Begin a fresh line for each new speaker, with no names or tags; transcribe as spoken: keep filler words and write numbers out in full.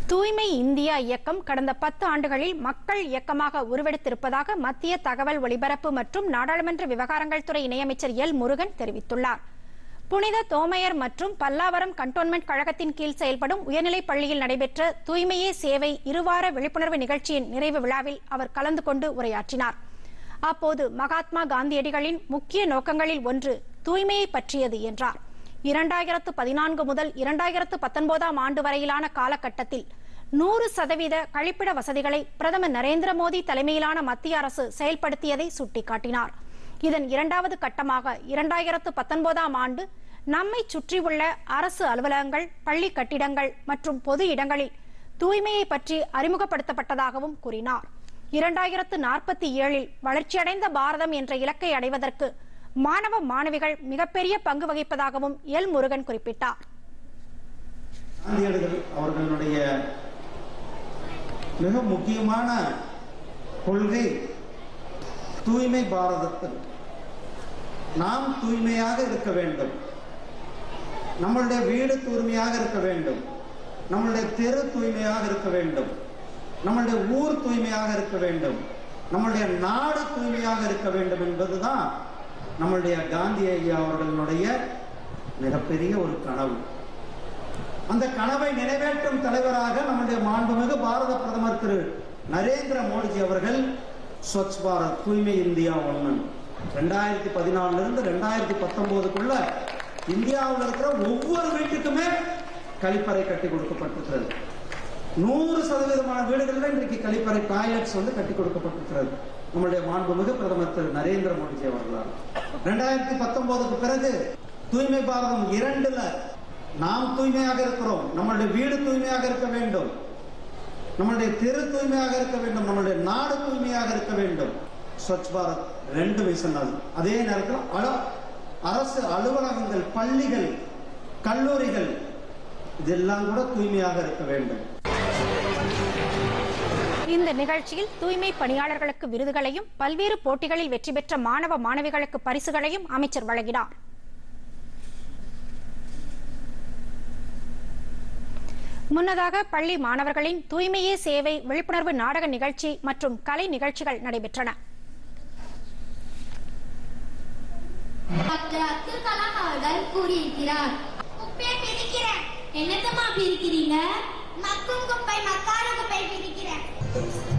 தூய்மை இந்தியா இயக்கம் கடந்த பத்து ஆண்டுகளில் மக்கள் இயக்கமாக உருவெடுத்திருப்பதாக மத்திய தகவல் ஒலிபரப்பு மற்றும் நாடாளுமன்ற விவகாரங்கள் துறை இணையமைச்சர் எல் முருகன் தெரிவித்துள்ளார். புனித தோமையர் மற்றும் பல்லாவரம் கண்டோன்மெண்ட் கழகத்தின் கீழ் செயல்படும் உயர்நிலைப் பள்ளியில் நடைபெற்ற தூய்மையே சேவை இருவார விழிப்புணர்வு நிகழ்ச்சியின் நிறைவு விழாவில் அவர் கலந்து கொண்டு உரையாற்றினார். அப்போது மகாத்மா காந்தியடிகளின் முக்கிய நோக்கங்களில் ஒன்று தூய்மையை பற்றியது என்றார். இரண்டாயிரத்து பதினான்கு முதல் இரண்டாயிரத்து பத்தொன்பதாம் ஆண்டு வரையிலான காலகட்டத்தில் நூறு சதவீத கழிப்பிட வசதிகளை பிரதமர் நரேந்திர மோடி தலைமையிலான மத்திய அரசு செயல்படுத்தியதை சுட்டிக்காட்டினார். இதன் இரண்டாவது கட்டமாக இரண்டாயிரத்து பத்தொன்பதாம் ஆண்டு நம்மை சுற்றியுள்ள அரசு அலுவலகங்கள், பள்ளி கட்டிடங்கள் மற்றும் பொது இடங்களில் தூய்மையை பற்றி அறிமுகப்படுத்தப்பட்டதாகவும் கூறினார். இரண்டாயிரத்து நாற்பத்தி ஏழில் வளர்ச்சியடைந்த பாரதம் என்ற இலக்கை அடைவதற்கு மாணவ மாணவிகள் மிகப்பெரிய பங்கு வகிப்பதாகவும் எல் முருகன் குறிப்பிட்டார்.
காந்தியடிகள் அவர்களுடைய மிக முக்கியமான கொள்கை தூய்மை பாரதத்தில் நாம் தூய்மையாக இருக்க வேண்டும், நம்மளுடைய வீடு தூய்மையாக இருக்க வேண்டும், நம்மளுடைய தெரு தூய்மையாக இருக்க வேண்டும், நம்மளுடைய ஊர் தூய்மையாக இருக்க வேண்டும், நம்மளுடைய நாடு தூய்மையாக இருக்க வேண்டும் என்பதுதான் நம்மளுடைய காந்தி ஐயா அவர்களுடைய மிகப்பெரிய ஒரு கனவு. அந்த கனவை நிறைவேற்றும் தலைவராக நம்முடைய மாண்புமிகு பாரத பிரதமர் திரு நரேந்திர மோடிஜி அவர்கள் ஸ்வச் பாரத் தூய்மை இந்தியா ஒன்று ரெண்டாயிரத்தி பதினாலுல இருந்து ரெண்டாயிரத்தி பத்தொன்பதுக்குள்ள இந்தியாவில் இருக்கிற ஒவ்வொரு வீட்டுக்குமே கழிப்பறை கட்டி கொடுக்கப்பட்டிருக்கிறது. நூறு சதவீதமான வீடுகளில் இன்றைக்கு கழிப்பறை டாய்லெட்ஸ் வந்து கட்டி கொடுக்கப்பட்டிருக்கிறது நம்முடைய மாண்புமிகு பிரதமர் திரு நரேந்திர மோடிஜி அவர்களால். ரெண்டாயிரத்தி பத்தொன்பதுக்கு பிறகு தூய்மை பாரதம் இரண்டுல நாம் தூய்மையாக இருக்கிறோம், நம்மளுடைய வீடு தூய்மையாக இருக்க வேண்டும், நம்மளுடைய தெரு தூய்மையாக இருக்க வேண்டும், நம்மளுடைய நாடு தூய்மையாக இருக்க வேண்டும். ஸ்வச் பாரத் ரெண்டு மிஷன். அதே நேரத்தில் அரசு அலுவலகங்கள், பள்ளிகள், கல்லூரிகள் இதெல்லாம் கூட தூய்மையாக இருக்க வேண்டும்.
இந்த நிகழ்ச்சியில் தூய்மை பணியாளர்களுக்கு விருதுகளையும் பல்வேறு போட்டிகளில் வெற்றி பெற்ற மாணவ மாணவிகளுக்கு பரிசுகளையும் அமைச்சர் வழங்கினார். முன்னதாக பள்ளி மாணவர்களின் தூய்மையே சேவை விழிப்புணர்வு நாடக நிகழ்ச்சி மற்றும் கலை நிகழ்ச்சிகள் நடைபெற்றன.
அப்துல் கலாம் அவர்கள் கூறியிருக்கிறார், குப்பையை பிரிக்கிறேன். என்னத்தமா பிரிக்கிறீங்க? மக்கும் குப்பை, மக்காத குப்பை பிரிக்கிறேன்.